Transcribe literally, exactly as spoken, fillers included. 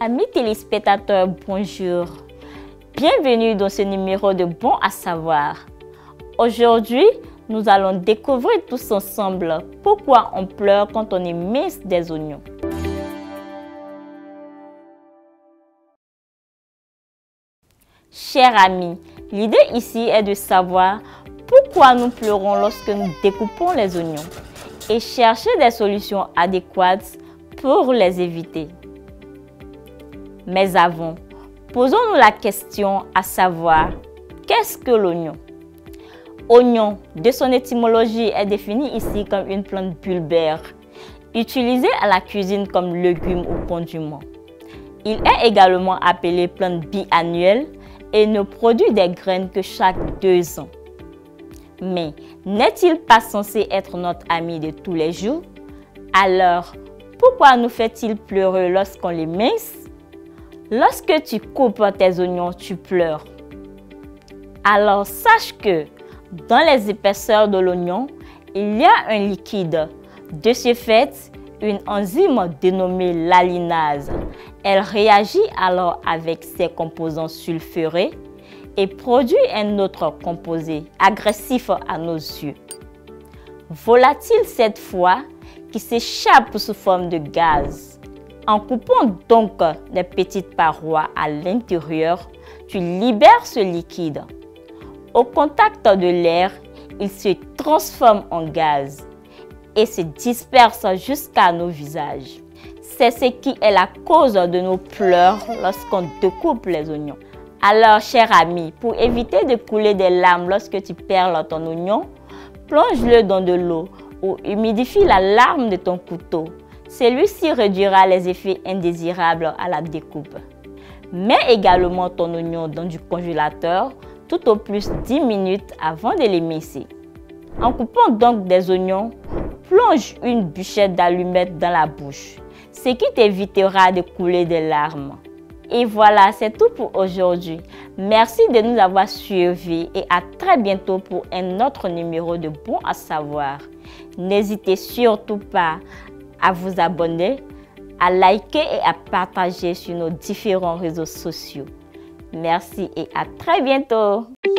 Amis téléspectateurs, bonjour. Bienvenue dans ce numéro de Bon à savoir. Aujourd'hui, nous allons découvrir tous ensemble pourquoi on pleure quand on émince des oignons. Chers amis, l'idée ici est de savoir pourquoi nous pleurons lorsque nous découpons les oignons et chercher des solutions adéquates pour les éviter. Mais avant, posons-nous la question à savoir, qu'est-ce que l'oignon? Oignon, de son étymologie, est défini ici comme une plante bulbaire, utilisée à la cuisine comme légume ou condiment. Il est également appelé plante biannuelle et ne produit des graines que chaque deux ans. Mais n'est-il pas censé être notre ami de tous les jours? Alors, pourquoi nous fait-il pleurer lorsqu'on les mince? Lorsque tu coupes tes oignons, tu pleures. Alors sache que dans les épaisseurs de l'oignon, il y a un liquide. De ce fait, une enzyme dénommée l'alinase. Elle réagit alors avec ses composants sulfurés et produit un autre composé agressif à nos yeux. Volatile cette fois, qui s'échappe sous forme de gaz. En coupant donc des petites parois à l'intérieur, tu libères ce liquide. Au contact de l'air, il se transforme en gaz et se disperse jusqu'à nos visages. C'est ce qui est la cause de nos pleurs lorsqu'on découpe les oignons. Alors, cher ami, pour éviter de couler des larmes lorsque tu perles ton oignon, plonge-le dans de l'eau ou humidifie la lame de ton couteau. Celui-ci réduira les effets indésirables à la découpe. Mets également ton oignon dans du congélateur tout au plus dix minutes avant de les mincer. En coupant donc des oignons, plonge une bûchette d'allumettes dans la bouche, ce qui t'évitera de couler des larmes. Et voilà, c'est tout pour aujourd'hui. Merci de nous avoir suivis et à très bientôt pour un autre numéro de Bon à savoir. N'hésitez surtout pas à vous abonner, à liker et à partager sur nos différents réseaux sociaux. Merci et à très bientôt.